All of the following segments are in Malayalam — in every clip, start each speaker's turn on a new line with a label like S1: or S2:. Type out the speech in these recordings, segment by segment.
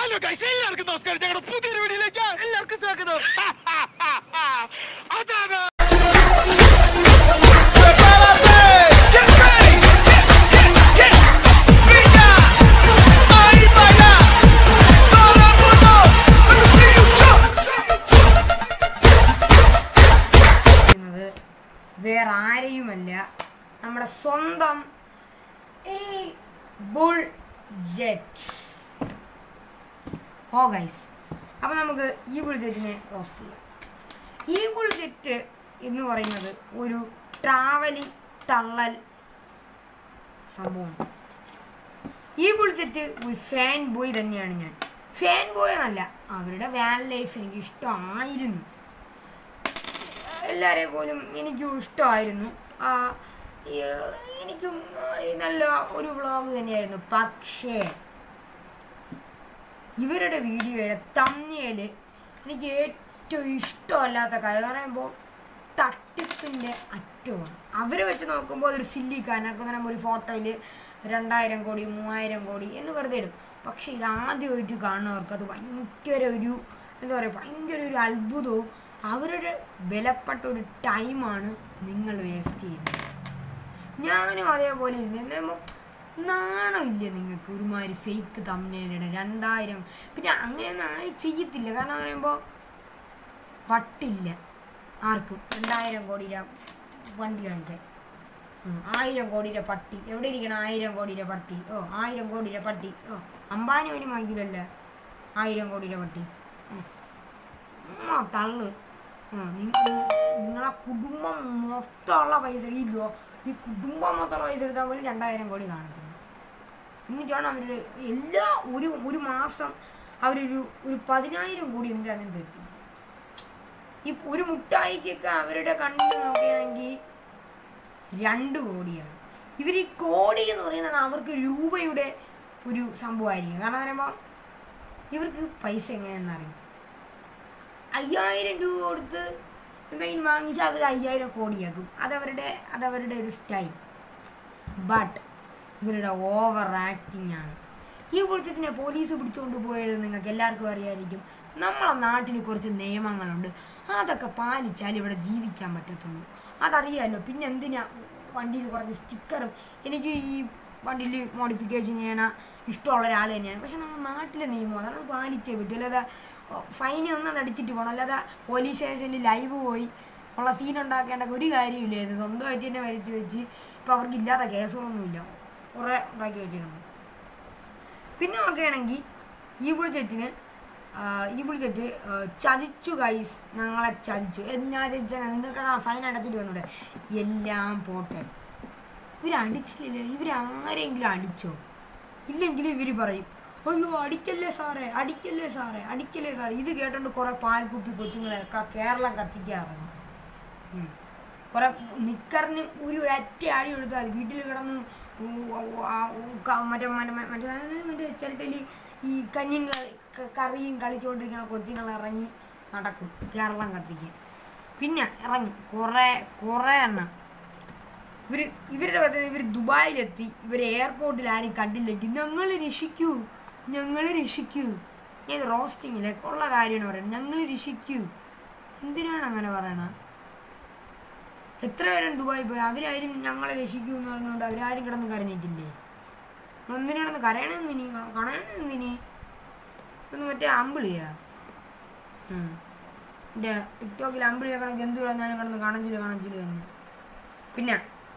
S1: ഹലോ ഗൈസ്, എല്ലാവർക്കും നമസ്കാരം. ഞങ്ങളുടെ പുതിയൊരു വീഡിയോയിലേക്ക് എല്ലാവർക്കും സ്വാഗതം. അതാണ്
S2: വേറെ ആരെയുമല്ല, നമ്മുടെ സ്വന്തം ബുൾ ജെറ്റ്. ഓ ഗൈസ്, അപ്പം നമുക്ക് ഈ ബുൾ ജെറ്റിനെ റോസ്റ്റ് ചെയ്യാം. ഈ ബുൾ ജെറ്റ് എന്ന് പറയുന്നത് ഒരു ട്രാവലിംഗ് തള്ളൽ സംഭവമാണ്. ഈ ബുൾ ജെറ്റ് ഒരു ഫാൻ ബോയ് തന്നെയാണ് ഞാൻ. ഫാൻ ബോയ് എന്നല്ല, അവരുടെ വാൻ ലൈഫ് എനിക്ക് ഇഷ്ടമായിരുന്നു. എല്ലാവരെയും പോലും എനിക്കും ഇഷ്ടമായിരുന്നു. എനിക്കും നല്ല ഒരു വ്ളോഗ് തന്നെയായിരുന്നു. പക്ഷേ ഇവരുടെ വീഡിയോയിലെ തമ്മിൽ എനിക്ക് ഏറ്റവും ഇഷ്ടമല്ലാത്ത കാര്യം എന്ന് പറയുമ്പോൾ തട്ടിപ്പിൻ്റെ അറ്റമാണ്. അവരെ വെച്ച് നോക്കുമ്പോൾ അതൊരു സില്ലിക്കാരൻ എന്ന് പറയുമ്പോൾ ഒരു ഫോട്ടോയിൽ 2000 കോടി 3000 കോടി എന്ന് വെറുതെ ഇടും. പക്ഷേ ഇത് ആദ്യമായിട്ട് കാണുന്നവർക്ക് അത് ഭയങ്കര ഒരു എന്താ പറയുക, ഭയങ്കര ഒരു അത്ഭുതവും അവരുടെ വിലപ്പെട്ട ഒരു ടൈമാണ് നിങ്ങൾ വേസ്റ്റ് ചെയ്യുന്നത്. ഞാനും അതേപോലെ ഇരുന്നു. എന്താകുമ്പോൾ നാണമില്ല നിങ്ങൾക്ക് ഒരുമാതിരി ഫേക്ക് തമ്മിലിട 2000. പിന്നെ അങ്ങനെയൊന്നും ആരും ചെയ്യത്തില്ല. കാരണം എന്ന് പറയുമ്പോൾ പട്ടില്ല ആർക്കും 2000 കോടിയുടെ വണ്ടി വാങ്ങിക്കാൻ. 1000 കോടിയുടെ പട്ടി എവിടെ ഇരിക്കണം? 1000 കോടിയുടെ പട്ടി. 1000 കോടിയുടെ പട്ടി. അംബാനി പോലും വാങ്ങിക്കില്ലല്ലോ 1000 കോടിയുടെ പട്ടി. തള്ളു. നിങ്ങളെ കുടുംബം മൊത്തമുള്ള പൈസ ഈ കുടുംബം മൊത്തമുള്ള പൈസ എടുത്താൽ പോലും 2000 കോടി കാണത്തില്ല. എന്നിട്ടാണ് അവരുടെ എല്ലാ ഒരു മാസം അവരൊരു 10000 കോടി എന്താണെന്ന് തരുന്നത്. ഈ ഒരു മുട്ടായിക്കൊക്കെ അവരുടെ കണ്ണിൽ നോക്കുകയാണെങ്കിൽ 2 കോടിയാണ്. ഇവർ ഈ കോടി എന്ന് പറയുന്നത് അവർക്ക് രൂപയുടെ ഒരു സംഭവമായിരിക്കും. കാരണം പറയുമ്പോൾ ഇവർക്ക് പൈസ എങ്ങനെയാണെന്ന് അറിയാം. 5000 രൂപ കൊടുത്ത് എന്തെങ്കിലും വാങ്ങിച്ചാൽ അവർ 5000 കോടിയാക്കും. അതവരുടെ ഒരു സ്റ്റൈൽ. ബട്ട് ഇവരുടെ ഓവർ ആക്ടിങ് ആണ്. ഈ കുറിച്ചതിനെ പോലീസ് പിടിച്ചുകൊണ്ട് പോയത് നിങ്ങൾക്ക് എല്ലാവർക്കും അറിയാമായിരിക്കും. നമ്മളെ നാട്ടിൽ കുറച്ച് നിയമങ്ങളുണ്ട്, അതൊക്കെ പാലിച്ചാൽ ഇവിടെ ജീവിക്കാൻ പറ്റത്തുള്ളൂ. അതറിയാമല്ലോ. പിന്നെ എന്തിനാ വണ്ടിയിൽ കുറച്ച് സ്റ്റിക്കറും. എനിക്ക് ഈ വണ്ടിയിൽ മോഡിഫിക്കേഷൻ ചെയ്യണ ഇഷ്ടമുള്ള ഒരാൾ തന്നെയാണ്. പക്ഷെ നമ്മുടെ നാട്ടിലെ നിയമം അതാണ്, അത് പാലിച്ചേ പറ്റും. അല്ലാതെ ഫൈൻ ഒന്നും അടിച്ചിട്ട് പോകണം. അല്ലാതെ പോലീസ് സ്റ്റേഷനിൽ ലൈവ് പോയി ഉള്ള സീൻ ഉണ്ടാക്കേണ്ട ഒരു കാര്യമില്ലായിരുന്നു. സ്വന്തമായിട്ട് തന്നെ വരുത്തി വെച്ച് ഇപ്പോൾ അവർക്കില്ലാത്ത കേസുകളൊന്നുമില്ല, കുറേ ഉണ്ടാക്കി വെച്ചിട്ടുണ്ട്. പിന്നെ നോക്കുകയാണെങ്കിൽ ഈ ബുൾ ജെറ്റ് ചതിച്ചു ഗൈസ്, ഞങ്ങളെ ചതിച്ചു. ഞാൻ ചതിച്ചാൽ നിങ്ങൾക്ക് ഫൈൻ അടച്ചിട്ട് വന്നൂടെ? എല്ലാം പോട്ടെ, ഇവരടിച്ചില്ലല്ലോ. ഇവരാരെങ്കിലും അടിച്ചോ? ഇല്ലെങ്കിലും ഇവർ പറയും, അയ്യോ അടിക്കല്ലേ സാറേ, അടിക്കല്ലേ സാറേ, അടിക്കല്ലേ സാറേ. ഇത് കേട്ടോണ്ട് കുറേ പാൽക്കുപ്പി കൊച്ചുങ്ങളൊക്കെ കേരളം കത്തിക്കാറുണ്ട്. കുറേ നിക്കറിന് ഒറ്റ അടി കൊടുത്താൽ വീട്ടിൽ കിടന്ന് മറ്റേ ചിരട്ടയിൽ ഈ കറിയും കളിച്ചുകൊണ്ടിരിക്കുന്ന കൊച്ചുങ്ങൾ ഇറങ്ങി നടക്കും കേരളം കത്തിക്കാൻ. പിന്നെ ഇറങ്ങി കുറേ എണ്ണം. ഇവർ ദുബായിലെത്തി. ഇവർ എയർപോർട്ടിൽ ആരും കണ്ടില്ലെങ്കിൽ ഞങ്ങൾ രക്ഷിക്കൂ. ഞാൻ റോസ്റ്റിങ്ങിലെ ഉള്ള കാര്യമാണ് പറയുന്നത്. ഞങ്ങൾ രക്ഷിക്കൂ. എന്തിനാണ് അങ്ങനെ പറയണത്? എത്ര പേരും ദുബായി പോയി, അവരാരും ഞങ്ങളെ രക്ഷിക്കൂ എന്ന് പറഞ്ഞുകൊണ്ട് അവരാരും കിടന്ന് കരഞ്ഞിട്ടില്ലേ? എന്തിനാണെന്ന് കരയണമെന്തിനി? ഇതൊന്ന് മറ്റേ അമ്പിളിയാ. എൻ്റെ ടിക്ടോക്കിൽ അമ്പിളിയെ കണക്ക് എന്ത് കളഞ്ഞാലും കിടന്ന് കണച്ചില് തന്നെ. പിന്നെ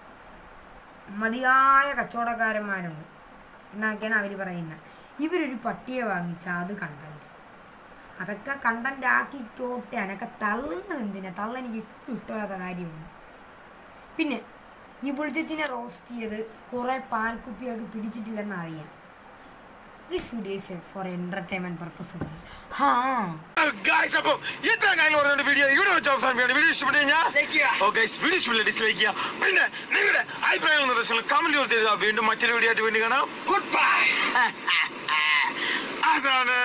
S2: മതിയായ കച്ചവടക്കാരന്മാരുണ്ട് എന്നൊക്കെയാണ് അവർ പറയുന്നത്. ഇവരൊരു പട്ടിയെ വാങ്ങിച്ചാൽ അത് കണ്ടന്റ്, അതൊക്കെ കണ്ടന്റ് ആക്കിക്കോട്ടെ. അതൊക്കെ തള്ളുന്നത് എന്തിനാ? എനിക്ക് ഏറ്റവും ഇഷ്ടമില്ലാത്ത കാര്യമാണ്. പിന്നെ ഈ ബുൾ ജെറ്റിനെ റോസ്റ്റ് ചെയ്ത് കുറേ പാൽക്കുപ്പികൾക്ക് പിടിച്ചിട്ടില്ലെന്ന് അറിയാം. This video is for entertainment purpose only.
S1: Guys, അപ്പോൾ ഇത്രയും കാര്യങ്ങൾ പറഞ്ഞ വീഡിയോ ഇവിടെ വെച്ച് അവസാനിപ്പിക്കുകയാണ്. വീഡിയോ ഇഷ്ടപ്പെടുക ഡിസ്ലൈക്ക് ചെയ്യുക. പിന്നെ നിങ്ങളുടെ അഭിപ്രായങ്ങൾ നിർദ്ദേശങ്ങൾ കമന്റ് ചെയ്ത് വീണ്ടും മറ്റൊരു വീഡിയോ ആയിട്ട് വീണ്ടും കാണാം. Good bye. അതാണ്